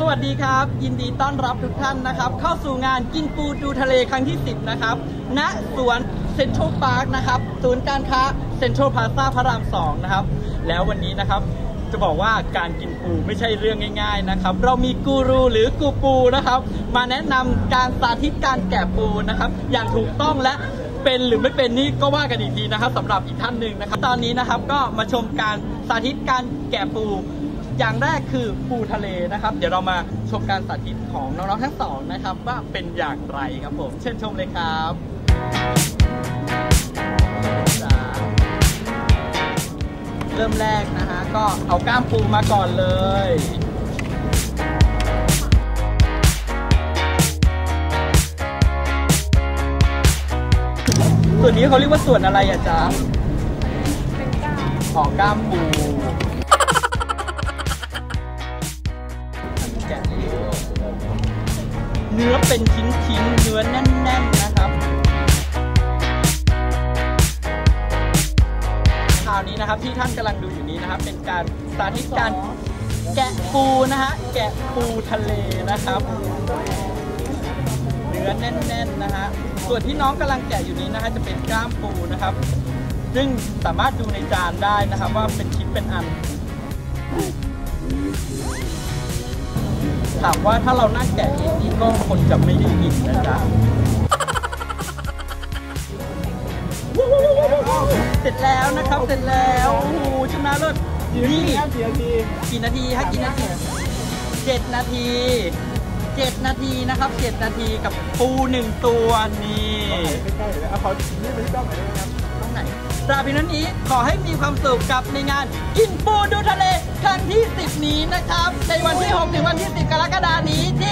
วัสดีครับยินดีต้อนรับทุกท่านนะครับเข้าสู่งานกินปูดูทะเลครั้งที่10นะครับณสวนเซ็นทรัลพาร์คนะครับศูนย์การค้าเซ็นทรัลพลาซ่าพระราม2นะครับแล้ววันนี้นะครับจะบอกว่าการกินปูไม่ใช่เรื่องง่ายๆนะครับเรามีกูรูหรือกูปูนะครับมาแนะนำการสาธิตการแกะปูนะครับอย่างถูกต้องและเป็นหรือไม่เป็นนี่ก็ว่ากันอีกทีนะครับสำหรับอีกท่านหนึ่งนะครับตอนนี้นะครับก็มาชมการสาธิตการแกะปูอย่างแรกคือปูทะเลนะครับเดี๋ยวเรามาชมการสาธิตของน้องๆทั้งสองนะครับว่าเป็นอย่างไรครับผมเชิญชมเลยครับเริ่มแรกนะฮะก็เอาก้ามปูมาก่อนเลยส่วนนี้เขาเรียกว่าส่วนอะไรอ่ะจ๊ะเป็นก้ามของก้ามปูแกะเนื้อเป็นชิ้นๆเนื้อแน่นๆนะครับคราวนี้นะครับที่ท่านกำลังดูอยู่นี้นะครับเป็นการสาธิตการแกะปูนะฮะแกะปูทะเลนะครับเนื้อแน่นๆนะฮะส่วนที่น้องกำลังแกะอยู่นี้นะฮะจะเป็นกล้ามปูนะครับซึ่งสามารถดูในจานได้นะครับว่าเป็นชิ้นเป็นอันถามว่าถ้าเรานั่งแกะเองนี่ก็คนจะไม่ได้ยินนะจ๊ะเสร็จแล้วนะครับเสร็จแล้วโอ้โหชนะเลิศนี่กี่นาทีฮะกี่นาที7 นาที7 นาทีนะครับ7 นาทีกับปู1 ตัวนี่เอาขอนี่ไปที่กล้องหน่อยได้ไหมครับกล้องไหนตราบนั้นนี้ขอให้มีความสุขกับในงานกินปูดูทะเลครั้งที่10นี้นะครับในวันที่6 ถึงวันที่10 กรกฎาคมนี้